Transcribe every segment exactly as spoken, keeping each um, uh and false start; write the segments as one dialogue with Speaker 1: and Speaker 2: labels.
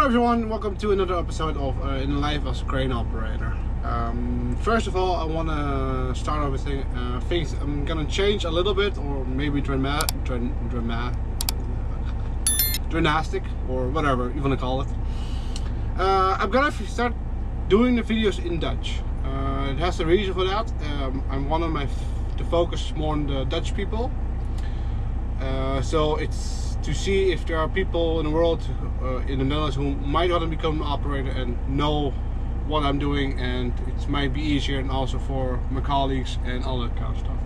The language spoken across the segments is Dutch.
Speaker 1: everyone, welcome to another episode of uh, In Life as a Crane Operator. Um, first of all, I want to start off with saying uh, things I'm gonna change a little bit, or maybe drama, dram, drama, drastic, or whatever you want to call it. Uh, I'm gonna start doing the videos in Dutch. Uh, it has a reason for that. Um, I want my f to focus more on the Dutch people. Uh, so it's to see if there are people in the world, uh, in the Netherlands, who might want to become an operator and know what I'm doing, and it might be easier, and also for my colleagues and all that kind of stuff.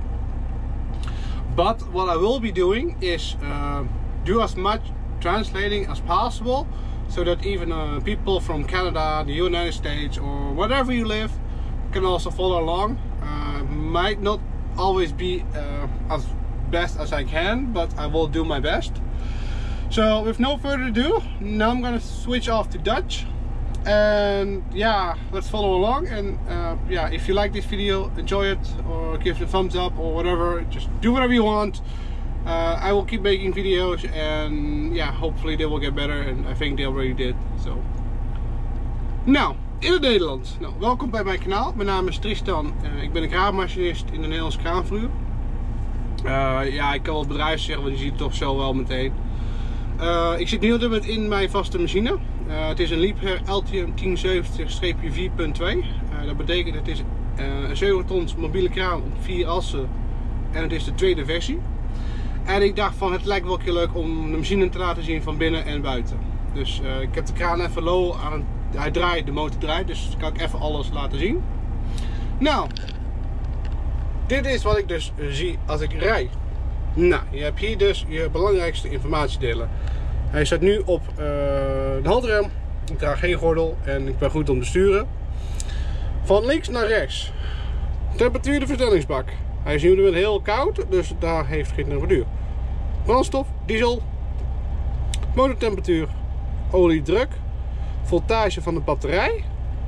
Speaker 1: But what I will be doing is uh, do as much translating as possible, so that even uh, people from Canada, the United States, or wherever you live can also follow along. Uh, might not always be uh, as best as I can, but I will do my best. So with no further ado, now I'm gonna switch off to Dutch, and yeah, let's follow along. And uh, yeah, if you like this video, enjoy it, or give it a thumbs up, or whatever. Just do whatever you want. uh, I will keep making videos, and yeah, hopefully they will get better, and I think they already did. So nou, in het Nederlands. Nou, welkom bij mijn kanaal. Mijn naam is Tristan. Uh, ik ben een kraanmachinist in de Nederlandse kraanverhuur. Uh, ja, ik kan wel het bedrijf zeggen, want je ziet het toch zo wel meteen. Uh, ik zit nu op dit moment in mijn vaste machine. Uh, het is een Liebherr L T M tien zeventig vier punt twee. Uh, dat betekent het is uh, een zeven tons mobiele kraan op vier assen. En het is de tweede versie. En ik dacht van, het lijkt wel een keer leuk om de machine te laten zien van binnen en buiten. Dus uh, ik heb de kraan even low aan het, hij draait, de motor draait, dus kan ik even alles laten zien. Nou, dit is wat ik dus zie als ik rij. Nou, je hebt hier dus je belangrijkste informatiedelen. Hij staat nu op uh, de handrem. Ik draag geen gordel en ik ben goed om te sturen. Van links naar rechts. Temperatuur de versnellingsbak. Hij is nu weer heel koud, dus daar heeft geen temperatuur. Brandstof, diesel. Motortemperatuur, oliedruk. Voltage van de batterij.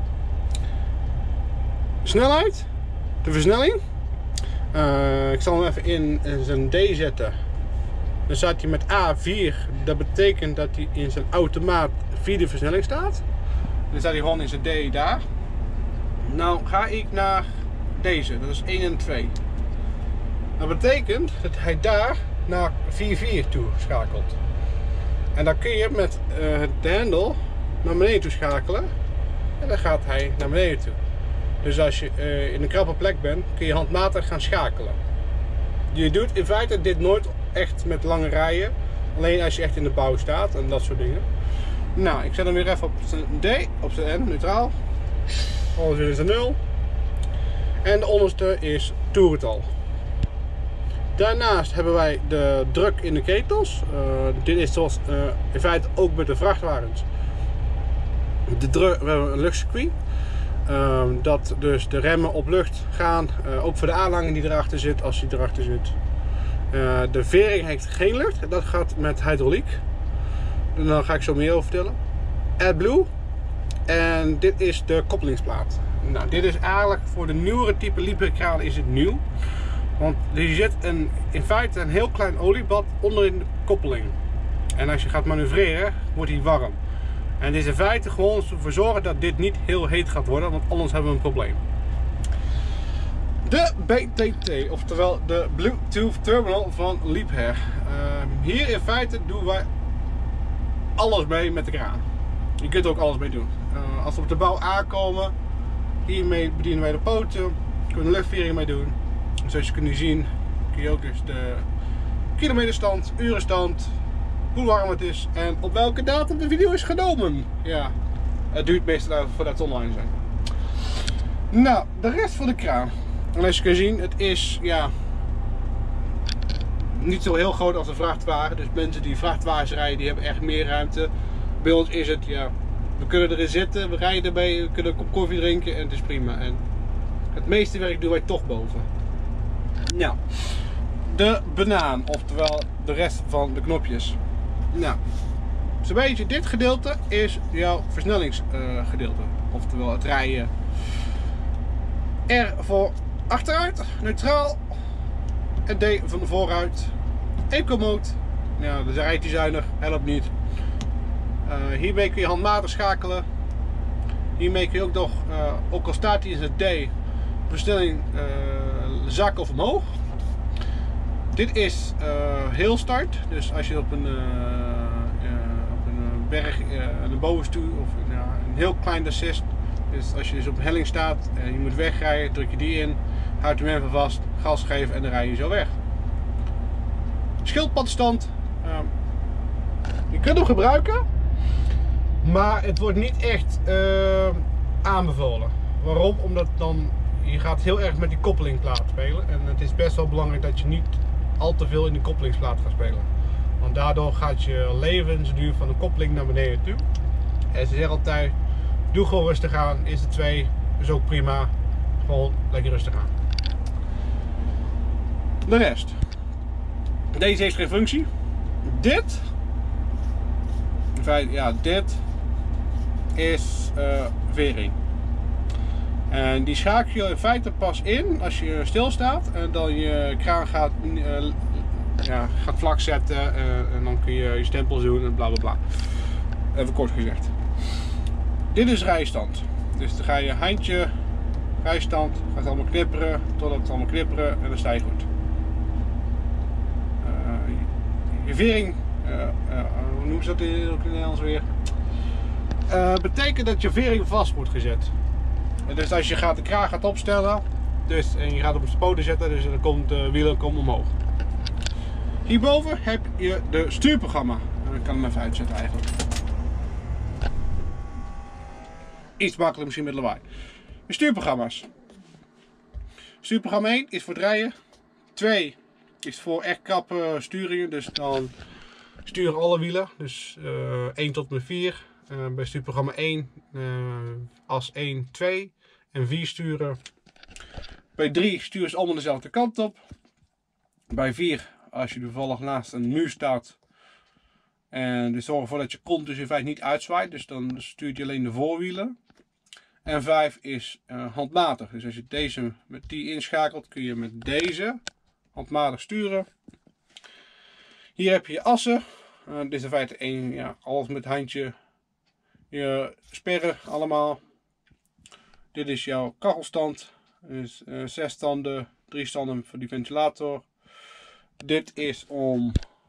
Speaker 1: Snelheid. De versnelling. Uh, ik zal hem even in, in zijn D zetten. Dan staat hij met A vier. Dat betekent dat hij in zijn automaat vierde versnelling staat. Dan staat hij gewoon in zijn D daar. Nou ga ik naar deze. Dat is één en twee. Dat betekent dat hij daar naar vier vier toe schakelt. En dan kun je met uh, de hendel naar beneden toe schakelen. En dan gaat hij naar beneden toe. Dus als je uh, in een krappe plek bent, kun je handmatig gaan schakelen. Je doet in feite dit nooit echt met lange rijen. Alleen als je echt in de bouw staat en dat soort dingen. Nou, ik zet hem weer even op zijn D, op zijn N, neutraal. Alles weer in zijn nul. En de onderste is toerental. Daarnaast hebben wij de druk in de ketels. Uh, dit is zoals uh, in feite ook met de vrachtwagens. De druk, we hebben een luchtcircuit. Uh, dat dus de remmen op lucht gaan, uh, ook voor de aanhanging die erachter zit, als die erachter zit. Uh, de vering heeft geen lucht, dat gaat met hydrauliek. En daar ga ik zo meer over vertellen. AdBlue. En dit is de koppelingsplaat. Nou, dit is eigenlijk voor de nieuwere type Liebherr kraan is het nieuw. Want er zit een, in feite een heel klein oliebad onder in de koppeling. En als je gaat manoeuvreren, wordt hij warm. En het is in feite gewoon ervoor zorgen dat dit niet heel heet gaat worden, want anders hebben we een probleem. De B T T, oftewel de Bluetooth Terminal van Liebherr. Uh, hier in feite doen wij alles mee met de kraan. Je kunt er ook alles mee doen. Uh, als we op de bouw aankomen, hiermee bedienen wij de poten, kunnen we luchtvering mee doen. Zoals je kunt nu zien, kun je ook dus de kilometerstand, urenstand, hoe warm het is en op welke datum de video is genomen. Ja, het duurt meestal voordat het online zijn. Nou, de rest van de kraan. En als je kan zien, het is ja niet zo heel groot als een vrachtwagen. Dus mensen die vrachtwagens rijden, die hebben echt meer ruimte. Bij ons is het, ja, we kunnen erin zitten, we rijden erbij, we kunnen een kop koffie drinken en het is prima. En het meeste werk doen wij toch boven. Nou, de banaan, oftewel de rest van de knopjes. Nou, zo'n beetje dit gedeelte is jouw versnellingsgedeelte, uh, oftewel het rijden. R voor achteruit, neutraal. En D van de vooruit. Eco-mode. Ja, dus rijdt hij zuinig, helpt niet. Uh, Uh, hiermee kun je handmatig schakelen. Hiermee kun je ook nog, uh, ook al staat hij in zijn D, versnelling uh, zakken of omhoog. Dit is uh, heel start, dus als je op een, uh, uh, op een berg uh, naar boven stuurt of uh, een heel klein assist, dus als je dus op een helling staat en je moet wegrijden, druk je die in, houdt hem even vast, gas geven en dan rij je zo weg. Schildpadstand, uh, je kunt hem gebruiken, maar het wordt niet echt uh, aanbevolen. Waarom? Omdat dan je gaat heel erg met die koppelingsplaat spelen en het is best wel belangrijk dat je niet al te veel in de koppelingsplaat gaat spelen. Want daardoor gaat je levensduur van de koppeling naar beneden toe. En ze zeggen altijd, doe gewoon rustig aan, is het twee, is ook prima, gewoon lekker rustig aan. De rest. Deze heeft geen functie. Dit, in feite, ja, dit is uh, vering. En die schakel je in feite pas in als je stilstaat en dan je kraan gaat, uh, ja, gaat vlak zetten uh, en dan kun je je stempels doen en bla bla bla. Even kort gezegd. Dit is rijstand. Dus dan ga je handje, rijstand, gaat allemaal knipperen totdat het allemaal knipperen en dan sta je goed. Uh, je vering, uh, uh, hoe noemen ze dat in het Nederlands weer? Uh, betekent dat je vering vast wordt gezet. Dus als je gaat de kraag gaat opstellen, dus, en je gaat op een poten zetten, dus dan komt de wielen komen omhoog. Hierboven heb je de stuurprogramma. Ik kan hem even uitzetten eigenlijk. Iets makkelijker misschien met lawaai. De stuurprogramma's. Stuurprogramma één is voor het rijden. twee is voor echt krappe sturingen, dus dan sturen alle wielen. Dus uh, één tot en met vier. Uh, bij stuurprogramma één, uh, as één, twee en vier sturen. Bij drie sturen ze allemaal dezelfde kant op. Bij vier, als je toevallig naast een muur staat, en dus zorg ervoor dat je kont dus in feite niet uitzwaait, dus dan stuurt je alleen de voorwielen. En vijf is uh, handmatig, dus als je deze met die inschakelt, kun je met deze handmatig sturen. Hier heb je je assen. Uh, dit is in feite één, ja, alles met handje. Je sperren allemaal. Dit is jouw kachelstand. Dus uh, zes standen, drie standen voor die ventilator. Dit is om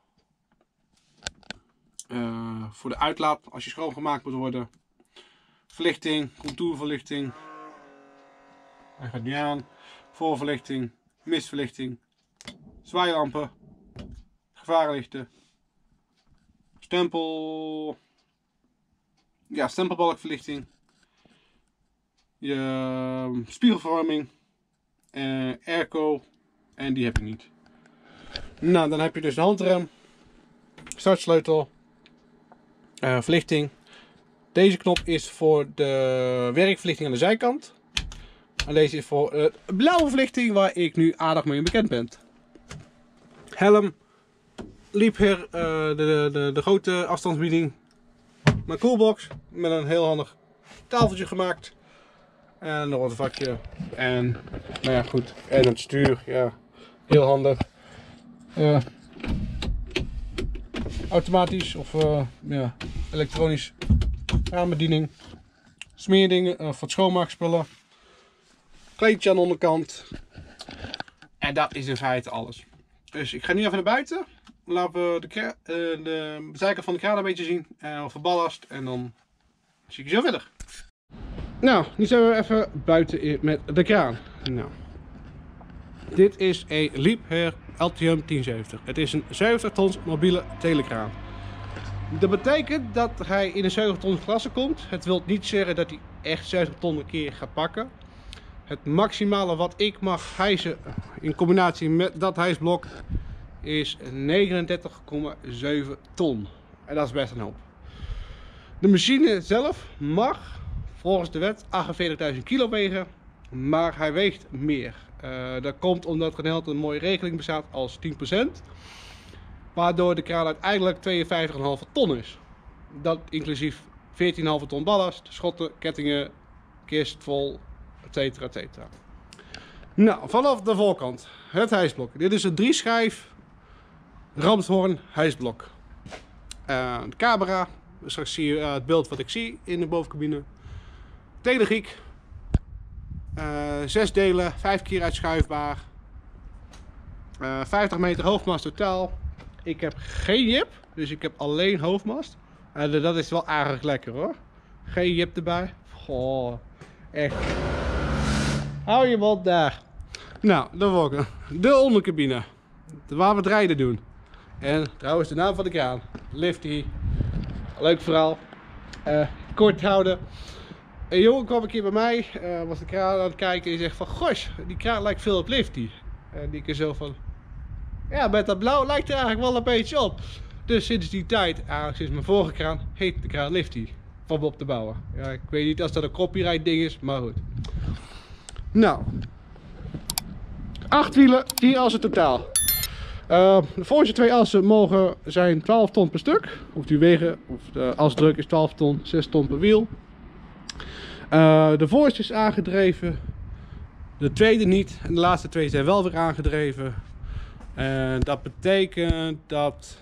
Speaker 1: uh, voor de uitlaat als je schoongemaakt moet worden. Verlichting, contourverlichting. Hij gaat nu aan. Voorverlichting, mistverlichting, zwaailampen, gevaarlichten, stempel. Ja, stempelbalkverlichting, je spiegelverwarming, uh, airco en die heb je niet. Nou, dan heb je dus de handrem, startsleutel, uh, verlichting. Deze knop is voor de werkverlichting aan de zijkant. En deze is voor uh, blauwe verlichting waar ik nu aardig mee bekend ben. Helm, liepheer, uh, de, de, de, de grote afstandsbediening. Mijn coolbox met een heel handig tafeltje gemaakt. En nog een vakje. En nou ja, goed. En het stuur, ja, heel handig. Uh, automatisch of uh, ja, elektronisch aanbediening. Smeerdingen of uh, wat schoonmaakspullen. Kleedje aan de onderkant. En dat is in feite alles. Dus ik ga nu even naar buiten. Laten we de, uh, de zijkant van de kraan een beetje zien. Uh, of de ballast. En dan zie ik je zo verder. Nou, nu zijn we even buiten met de kraan. Nou, dit is een Liebherr L T M tien zeventig. Het is een zeventig tons mobiele telekraan. Dat betekent dat hij in een zeventig tons klasse komt. Het wil niet zeggen dat hij echt zeventig ton een keer gaat pakken. Het maximale wat ik mag hijsen in combinatie met dat hijsblok is negenendertig komma zeven ton. En dat is best een hoop. De machine zelf mag volgens de wet achtenveertigduizend kilo wegen, maar hij weegt meer. Uh, dat komt omdat er een mooie regeling bestaat als tien procent. Waardoor de kraan uiteindelijk tweeënvijftig komma vijf ton is. Dat inclusief veertien komma vijf ton ballast, schotten, kettingen, kist vol, etc, et cetera. Nou, vanaf de voorkant het hijsblok. Dit is een drie schijf ramshoorn hijsblok. Uh, de camera Straks zie je uh, het beeld wat ik zie in de bovencabine. Telegiek. Uh, zes delen, vijf keer uitschuifbaar. Uh, vijftig meter hoofdmast totaal. Ik heb geen jip, dus ik heb alleen hoofdmast. En uh, dat is wel eigenlijk lekker hoor. Geen jip erbij. Goh, echt. Hou je mond daar. Nou, dan volgende. De ondercabine. Waar we het rijden doen. En trouwens de naam van de kraan. Lifty. Leuk verhaal. Uh, kort houden. Een jongen kwam een keer bij mij. Uh, was de kraan aan het kijken. En die zegt van, gosh, die kraan lijkt veel op Lifty. En die keer zo van, ja, met dat blauw lijkt er eigenlijk wel een beetje op. Dus sinds die tijd, eigenlijk sinds mijn vorige kraan, heet de kraan Lifty. Van Bob de Bouwer. Ja, ik weet niet als dat een copyright ding is, maar goed. Nou. Acht wielen, vier assen totaal. Uh, de voorste twee assen mogen zijn twaalf ton per stuk. Of die wegen, of de asdruk is twaalf ton, zes ton per wiel. Uh, de voorste is aangedreven. De tweede niet. En de laatste twee zijn wel weer aangedreven. En dat betekent dat...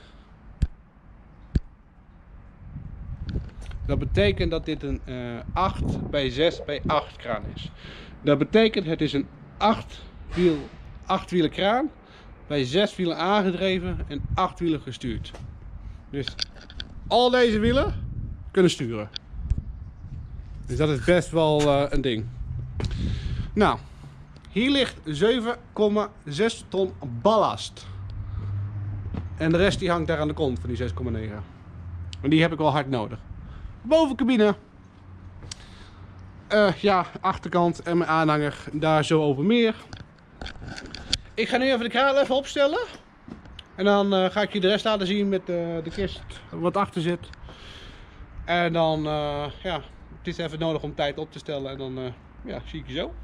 Speaker 1: Dat betekent dat dit een uh, acht bij zes bij acht kraan is. Dat betekent het is een acht wiel, acht wielen kraan. Bij zes wielen aangedreven en acht wielen gestuurd. Dus al deze wielen kunnen sturen. Dus dat is best wel uh, een ding. Nou, hier ligt zeven komma zes ton ballast. En de rest die hangt daar aan de kont van die zes komma negen. En die heb ik wel hard nodig. Bovencabine. Uh, ja, achterkant en mijn aanhanger. Daar zo over meer. Ik ga nu even de kraan even opstellen. En dan uh, ga ik je de rest laten zien met uh, de kist wat achter zit. En dan, uh, ja, het is even nodig om tijd op te stellen. En dan uh, ja, zie ik je zo.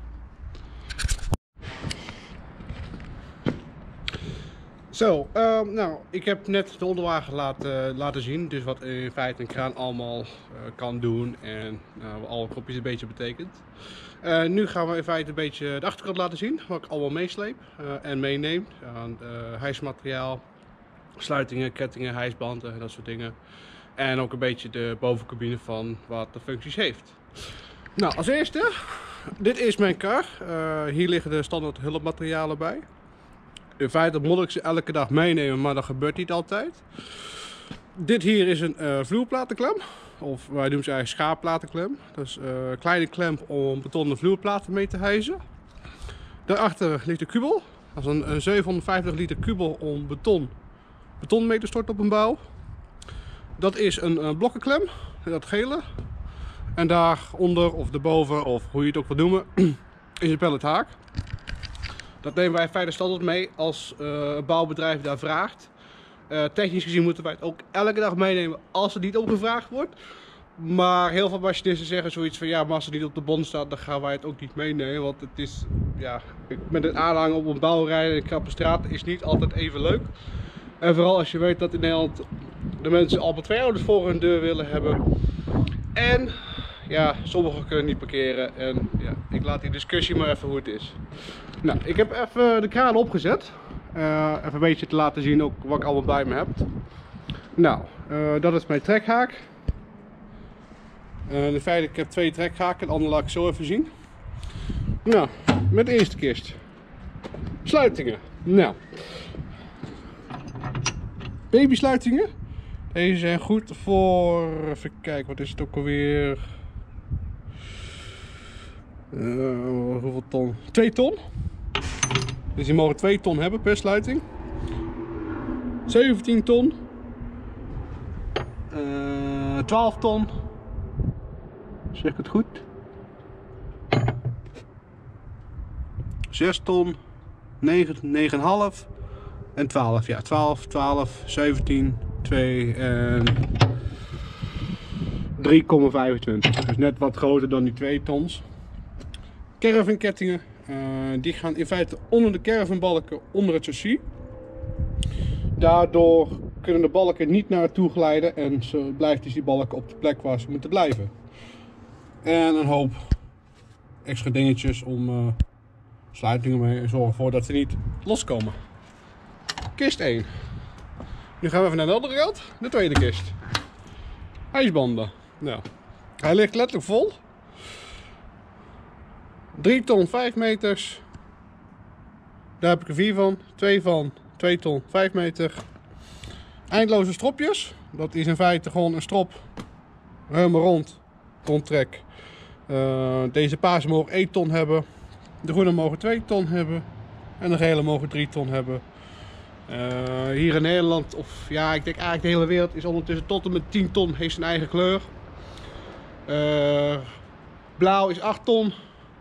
Speaker 1: Zo, uh, nou, ik heb net de onderwagen laten, laten zien. Dus wat in feite een kraan allemaal uh, kan doen. En uh, alle kopjes een beetje betekent. Uh, nu gaan we in feite een beetje de achterkant laten zien. Wat ik allemaal meesleep uh, en meeneem. Uh, uh, hijsmateriaal, sluitingen, kettingen, hijsbanden en dat soort dingen. En ook een beetje de bovencabine van wat de functies heeft. Nou, als eerste, dit is mijn kar. Uh, hier liggen de standaard hulpmaterialen bij. In feite moet ik ze elke dag meenemen, maar dat gebeurt niet altijd. Dit hier is een uh, vloerplatenklem. Of wij noemen ze eigenlijk schaapplatenklem. Dat is een uh, kleine klem om betonnen vloerplaten mee te hijsen. Daarachter ligt de kubel. Dat is een, een zevenhonderdvijftig liter kubel om beton, beton mee te storten op een bouw. Dat is een, een blokkenklem, dat gele. En daaronder of erboven, of hoe je het ook wil noemen, is een pellethaak. Dat nemen wij feitelijk standaard mee als uh, een bouwbedrijf daar vraagt. Uh, technisch gezien moeten wij het ook elke dag meenemen als het niet opgevraagd wordt. Maar heel veel machinisten zeggen zoiets van ja, maar als het niet op de bon staat, dan gaan wij het ook niet meenemen. Want het is, ja, met een aanhang op een bouw rijden in een krappe straat is niet altijd even leuk. En vooral als je weet dat in Nederland de mensen al maar twee auto's voor hun deur willen hebben. En ja, sommigen kunnen niet parkeren. En ja, ik laat die discussie maar even hoe het is. Nou, ik heb even de kraan opgezet. Uh, even een beetje te laten zien ook wat ik allemaal bij me heb. Nou, uh, dat is mijn trekhaak. Uh, in feite, ik heb twee trekhaken, de andere laat ik zo even zien. Nou, met de eerste kist. Sluitingen. Nou. Babysluitingen. Deze zijn goed voor, even kijken, wat is het ook alweer? Uh, hoeveel ton? twee ton. Dus die mogen twee ton hebben per sluiting. zeventien ton. Uh, twaalf ton. Zeg ik het goed? zes ton. negen, negen komma vijf. En twaalf. Ja, twaalf, twaalf, zeventien, twee en drie komma vijfentwintig. Dus net wat groter dan die twee tons. Caravankettingen. Uh, die gaan in feite onder de caravanbalken onder het chassis. Daardoor kunnen de balken niet naartoe glijden en zo blijft dus die balken op de plek waar ze moeten blijven. En een hoop extra dingetjes om uh, sluitingen mee en zorgen ervoor dat ze niet loskomen. Kist één. Nu gaan we even naar de andere kant, de tweede kist. ijsbanden. Nou, hij ligt letterlijk vol. drie ton, vijf meters. Daar heb ik er vier van. twee van, twee ton, vijf meter. Eindloze stropjes. Dat is in feite gewoon een strop. Helemaal rond. Rondtrek. Uh, deze paarse mogen één ton hebben. De groene mogen twee ton hebben. En de gele mogen drie ton hebben. Uh, hier in Nederland, of ja, ik denk eigenlijk de hele wereld, is ondertussen tot en met tien ton heeft zijn eigen kleur. Uh, blauw is acht ton.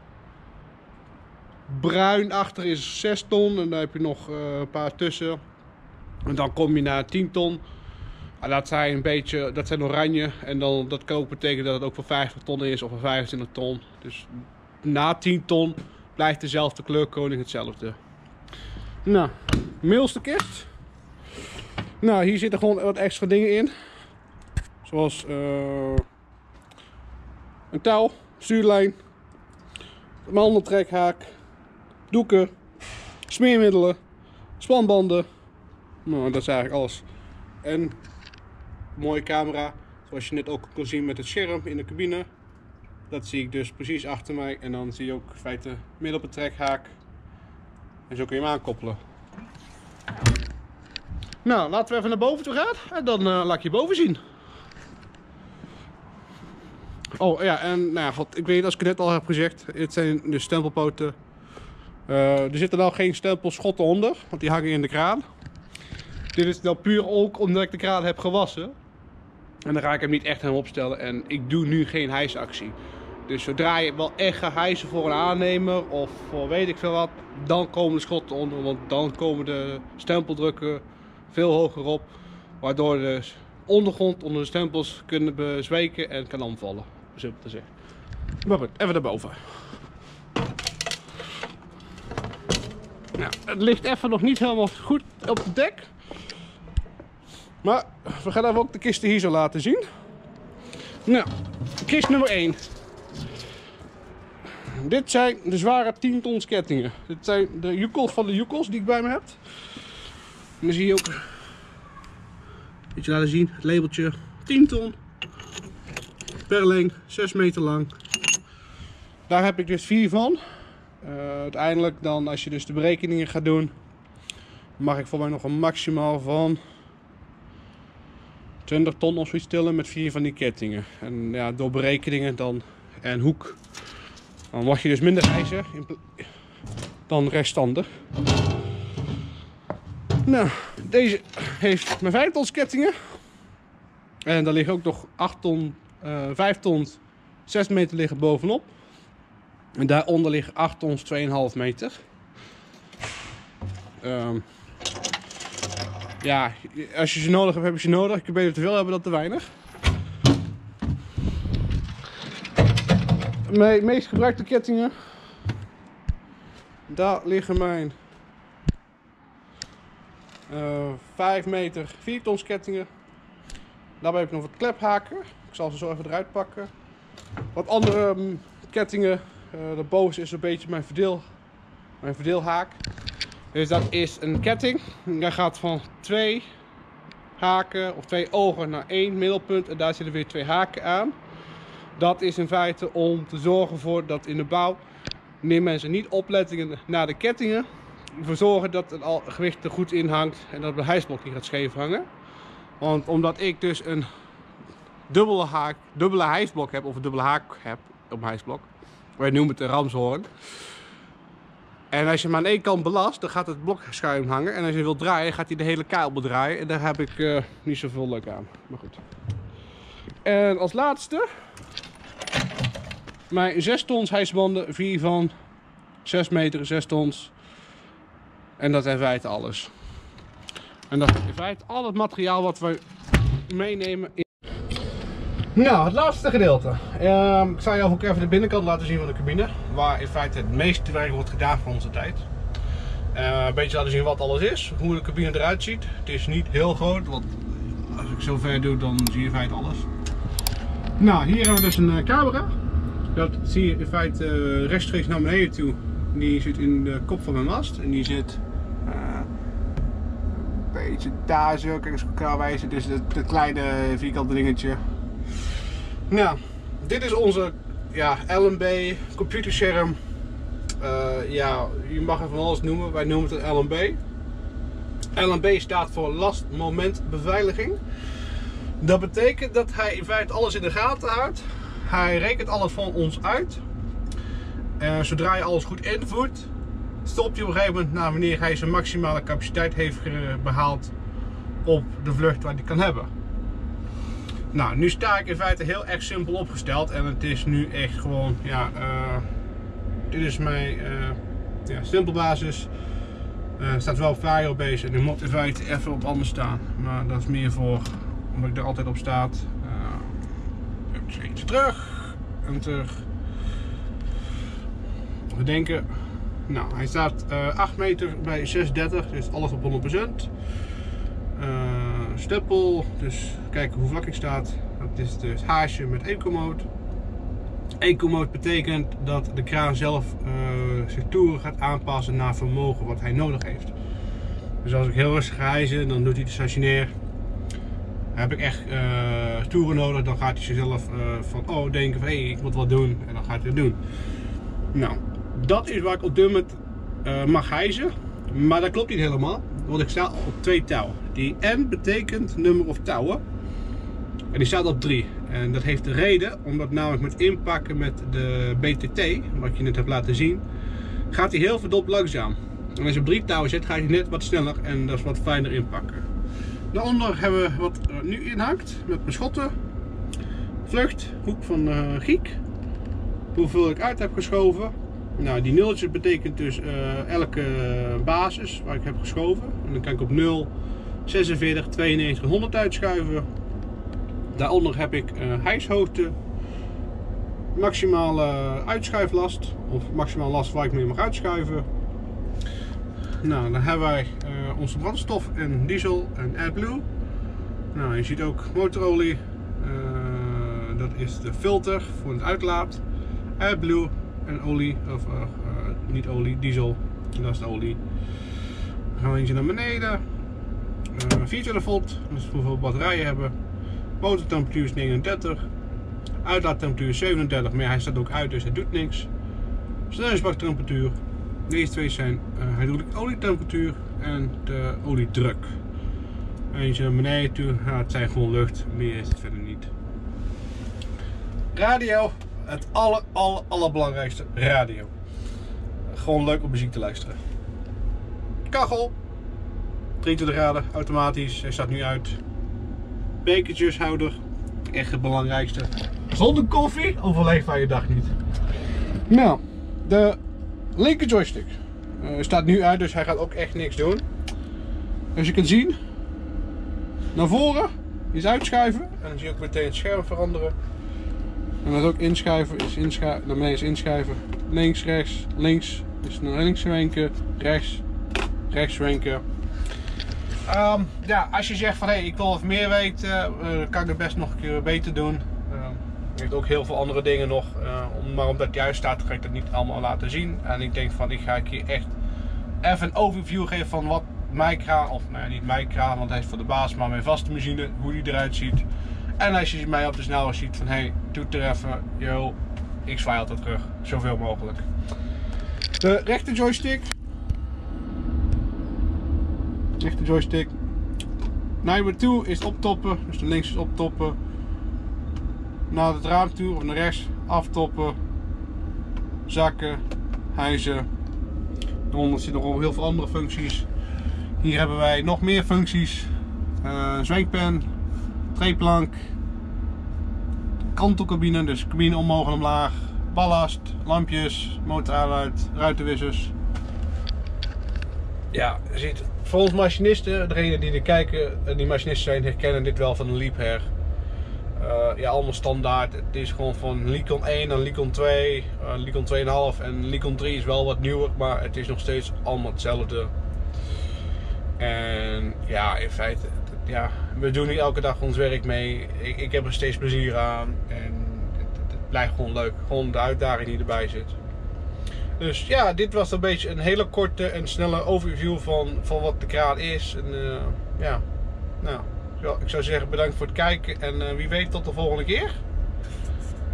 Speaker 1: Bruin achter is zes ton. En dan heb je nog uh, een paar tussen. En dan kom je naar tien ton. En dat zijn een beetje, dat zijn oranje. En dan, dat kan ook betekenen dat het ook voor vijftig ton is of voor vijfentwintig ton. Dus na tien ton blijft dezelfde kleurcoding hetzelfde. Nou, middelste kist. Nou, hier zitten gewoon wat extra dingen in. Zoals uh, een touw, stuurlijn, een mandeltrekhaak, doeken, smeermiddelen, spanbanden. Nou, dat is eigenlijk alles. En een mooie camera, zoals je net ook kon zien met het scherm in de cabine. Dat zie ik dus precies achter mij. En dan zie je ook in feite midden op het trekhaak. En zo kun je hem aankoppelen. Nou, laten we even naar boven toe gaan. En dan uh, laat ik je boven zien. Oh ja, en nou ja, God, ik weet niet als ik het net al heb gezegd. Dit zijn de stempelpoten. Uh, er zitten nou geen stempelschotten onder, want die hangen in de kraan. Dit is nou puur ook omdat ik de kraan heb gewassen. En dan ga ik hem niet echt helemaal opstellen. En ik doe nu geen hijsactie. Dus zodra je wel echt gaat hijsen voor een aannemer of voor weet ik veel wat, dan komen de schotten onder. Want dan komen de stempeldrukken veel hoger op. Waardoor de ondergrond onder de stempels kunnen bezweken en kan omvallen. Zo te zeggen. Maar goed, even naar boven. Nou, het ligt even nog niet helemaal goed op het dek. Maar we gaan even ook de kisten hier zo laten zien. Nou, kist nummer één. Dit zijn de zware tien tons kettingen. Dit zijn de joekels van de joekels die ik bij me heb. En dan zie je ook, een beetje laten zien, het labeltje tien ton. Per lengte, zes meter lang. Daar heb ik dus vier van. Uh, uiteindelijk dan, als je dus de berekeningen gaat doen, mag ik voor mij nog een maximaal van twintig ton of zoiets tillen met vier van die kettingen. En ja, door berekeningen dan en hoek, dan mag je dus minder ijzer dan rechtstandig. Nou, deze heeft mijn vijf tons kettingen. En daar liggen ook nog acht ton, uh, vijf ton, zes meter liggen bovenop. En daaronder liggen acht tons, twee komma vijf meter. Um, ja, als je ze nodig hebt, heb je ze nodig. Ik kan beter te veel hebben dan te weinig. Mijn meest gebruikte kettingen. Daar liggen mijn uh, vijf meter, vier tons kettingen. Daarbij heb ik nog wat klephaken. Ik zal ze zo even eruit pakken. Wat andere um, kettingen. Uh, daarboven is een beetje mijn, verdeel, mijn verdeelhaak. Dus dat is een ketting. Dat gaat van twee haken of twee ogen naar één middelpunt. En daar zitten weer twee haken aan. Dat is in feite om te zorgen voor dat in de bouw, wanneer mensen niet opletten naar de kettingen, ervoor zorgen dat het al gewicht er goed in hangt en dat de hijsblok niet gaat scheef hangen. Want omdat ik dus een dubbele, haak, dubbele hijsblok heb of een dubbele haak heb op mijn hijsblok. Wij noemen het een ramshoorn. En als je hem aan één kant belast, dan gaat het blok schuin hangen. En als je wilt draaien, gaat hij de hele kabel draaien. En daar heb ik uh, niet zoveel leuk aan. Maar goed. En als laatste, mijn zes tons hijsbanden. vier van zes meter, zes tons. En dat is in feite alles. En dat is in feite al het materiaal wat we meenemen. Nou, het laatste gedeelte. Uh, ik zal je ook even de binnenkant laten zien van de cabine. Waar in feite het meeste werk wordt gedaan voor onze tijd. Uh, een beetje laten zien wat alles is. Hoe de cabine eruit ziet. Het is niet heel groot, want als ik zo ver doe dan zie je in feite alles. Nou, hier hebben we dus een uh, camera. Dat zie je in feite uh, rechtstreeks naar beneden toe. Die zit in de kop van mijn mast. En die zit uh, een beetje daar zo. Kijk eens op elkaar wijzen. Dus het, het kleine vierkante dingetje. Nou, dit is onze ja, L N B computerscherm. Uh, ja, je mag het van alles noemen. Wij noemen het een L N B. L N B staat voor last moment beveiliging. Dat betekent dat hij in feite alles in de gaten houdt. Hij rekent alles van ons uit. Uh, zodra je alles goed invoert, stopt hij op een gegeven moment na wanneer hij zijn maximale capaciteit heeft behaald op de vlucht waar hij kan hebben. Nou, nu sta ik in feite heel erg simpel opgesteld en het is nu echt gewoon, ja, uh, dit is mijn uh, ja, simpel basis. Uh, er staat wel Firebase en die moet in feite even op anders staan, maar dat is meer voor omdat ik er altijd op staat. Uh, even terug en terug. We denken, nou, hij staat uh, acht meter bij zes dertig, dus alles op honderd procent. Uh, Steppel, dus kijken hoe vlak ik staat. Dat is dus haasje met eco-mode. Eco-mode betekent dat de kraan zelf uh, zich toeren gaat aanpassen naar vermogen wat hij nodig heeft. Dus als ik heel rustig ga hijsen, dan doet hij de stationair. Heb ik echt uh, toeren nodig, dan gaat hij zichzelf uh, van oh denken van hé, hey, ik moet wat doen en dan gaat hij het doen. Nou, dat is waar ik op dit moment uh, mag hijsen, maar dat klopt niet helemaal, want ik sta op twee touwen. Die N betekent number of touwen en die staat op drie. En dat heeft de reden, omdat namelijk met inpakken met de B T T, wat je net hebt laten zien, gaat hij heel verdomd langzaam. En als je op drie touwen zet, gaat hij net wat sneller en dat is wat fijner inpakken. Daaronder hebben we wat er nu inhakt met mijn schotten, vlucht, hoek van uh, Giek, hoeveel ik uit heb geschoven. Nou, die nulletjes betekent dus uh, elke basis waar ik heb geschoven. En dan kan ik op nul, zesenveertig, tweeënnegentig en honderd uitschuiven. Daaronder heb ik uh, hijshoogte, maximale uitschuiflast, of maximale last waar ik mee mag uitschuiven. Nou, dan hebben wij uh, onze brandstof en diesel en AdBlue. Nou, je ziet ook motorolie, uh, dat is de filter voor het uitlaat. AdBlue en olie, of uh, uh, niet olie, diesel, dat is de olie. Dan gaan we eentje naar beneden. Uh, vierentwintig volt, dus hoeveel batterijen hebben. Motortemperatuur is negenendertig. Uitlaattemperatuur is zevenendertig, maar hij staat ook uit, dus het doet niks. Versnellingsbaktemperatuur. Deze twee zijn uh, hydraulieke olietemperatuur en de oliedruk. Eentje naar beneden toe, ja, het zijn gewoon lucht, meer is het verder niet. Radio, het aller, aller, allerbelangrijkste, radio. Gewoon leuk om muziek te luisteren. Kachel, drieëntwintig graden, automatisch, hij staat nu uit. Bekertjeshouder, echt het belangrijkste. Zonder koffie overleeft hij je dag niet. Nou, de linker joystick uh, staat nu uit, dus hij gaat ook echt niks doen. Als je kunt zien, naar voren is uitschuiven en dan zie je ook meteen het scherm veranderen. En dat ook inschuiven is inschuiven, naar beneden is inschuiven. Links, rechts, links is naar links wenken, rechts, rechts wenken. Um, ja, als je zegt van hé, hey, ik wil wat meer weten, uh, kan ik het best nog een keer beter doen. Uh, je hebt ook heel veel andere dingen nog, uh, om, maar omdat het juist staat, ga ik dat niet allemaal laten zien. En ik denk van, ik ga hier echt even een overview geven van wat mijn kraan, of nou ja, niet mijn kraan, want hij is voor de baas, maar mijn vaste machine, hoe die eruit ziet. En als je mij op de snelweg ziet van hé, hey, doe het er even, yo, ik zwaai altijd terug, zoveel mogelijk. De rechter joystick. Rechter joystick. Naar je toe is optoppen, dus de links is optoppen. Naar het raam toe of naar rechts aftoppen. Zakken, hijsen. Daaronder zitten nog heel veel andere functies. Hier hebben wij nog meer functies. Uh, zwenkpen, treeplank, kantelcabine, dus cabine omhoog en omlaag, ballast, lampjes, motor aanluid, ruitenwissers. Ja, je ziet, voor ons machinisten, degenen die er kijken, die machinisten zijn, herkennen dit wel van een Liebherr. Uh, ja, allemaal standaard. Het is gewoon van Likon één en Likon twee, uh, Likon twee komma vijf en Likon drie is wel wat nieuwer, maar het is nog steeds allemaal hetzelfde. En ja, in feite, ja, we doen hier elke dag ons werk mee. Ik, ik heb er steeds plezier aan en het, het, het blijft gewoon leuk. Gewoon de uitdaging die erbij zit. Dus ja, dit was een beetje een hele korte en snelle overview van, van wat de kraan is. En uh, ja, nou, ik zou zeggen bedankt voor het kijken en uh, wie weet tot de volgende keer.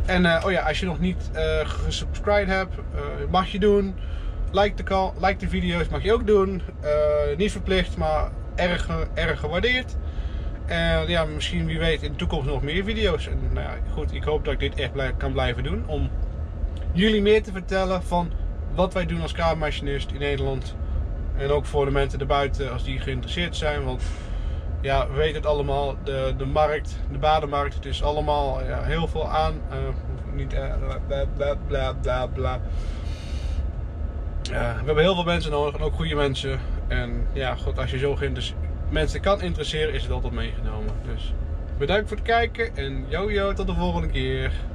Speaker 1: En uh, oh ja, als je nog niet uh, gesubscribed hebt, uh, mag je doen. Like de, call, like de video's mag je ook doen. Uh, niet verplicht, maar erg, erg gewaardeerd. En ja, misschien wie weet in de toekomst nog meer video's. En nou ja, goed, ik hoop dat ik dit echt blij, kan blijven doen. Om jullie meer te vertellen van wat wij doen als kamermachinist in Nederland. En ook voor de mensen erbuiten als die geïnteresseerd zijn. Want ja, we weten het allemaal, de, de markt, de badenmarkt, het is allemaal ja, heel veel aan. Uh, niet uh, bla bla bla bla bla. Uh, we hebben heel veel mensen nodig en ook goede mensen. En ja, goed, als je zo mensen kan interesseren, is het altijd meegenomen. Dus bedankt voor het kijken en yo yo, tot de volgende keer.